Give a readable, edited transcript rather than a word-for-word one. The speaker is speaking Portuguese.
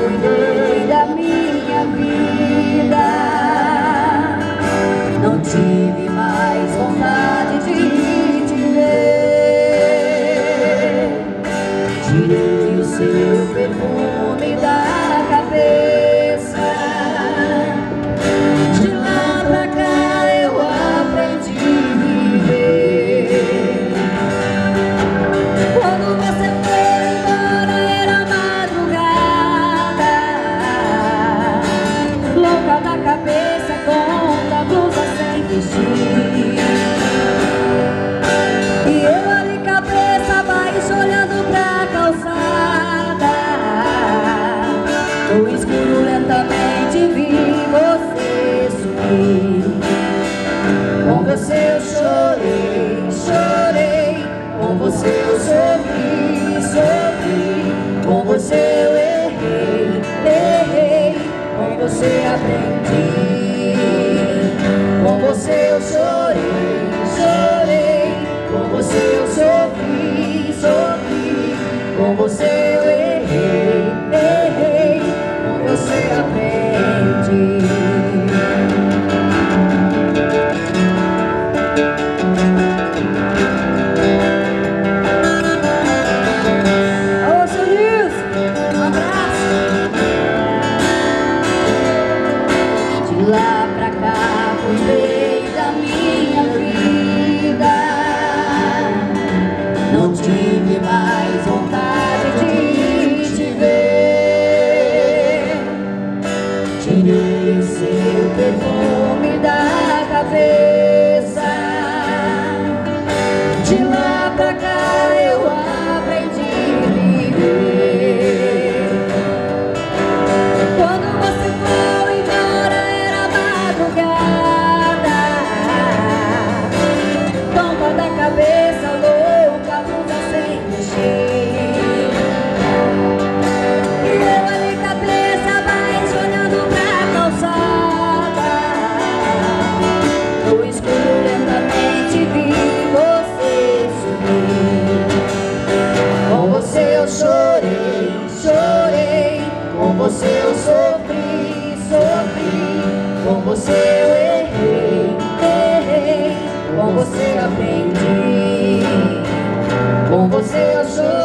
cuidei da minha vida. Não tive mais vontade de te ver. Tirei o seu perfume da cabeça. De lá pra cá eu aprendi a viver. Quando você foi embora era madrugada, louca na cabeça com a blusa sem vestir. E eu ali cabeça baixa olhando pra calçada. No escuro lentamente vi você sumir. Com você eu chorei, chorei. Com você eu sofri, sofri. Com você eu errei, errei. Com você aprendi. Com você eu chorei, chorei. Com você eu sofri, sofri. Com você eu errei, errei. Com você aprendi. Lá pra cá cuidei da minha vida. Não tive mais vontade de te ver. Tirei seu perfume da cabeça. De lá pra cá eu aprendi a viver. Quando você foi embora tonta da cabeça, louca, blusa sem mexer. E eu ali cabeça baixa olhando pra calçada. No escuro lentamente vi você sumir. Com você eu chorei, chorei. Com você eu sofri, sofri. Com você eu errei, errei. Com você aprendi. Com você eu chorei.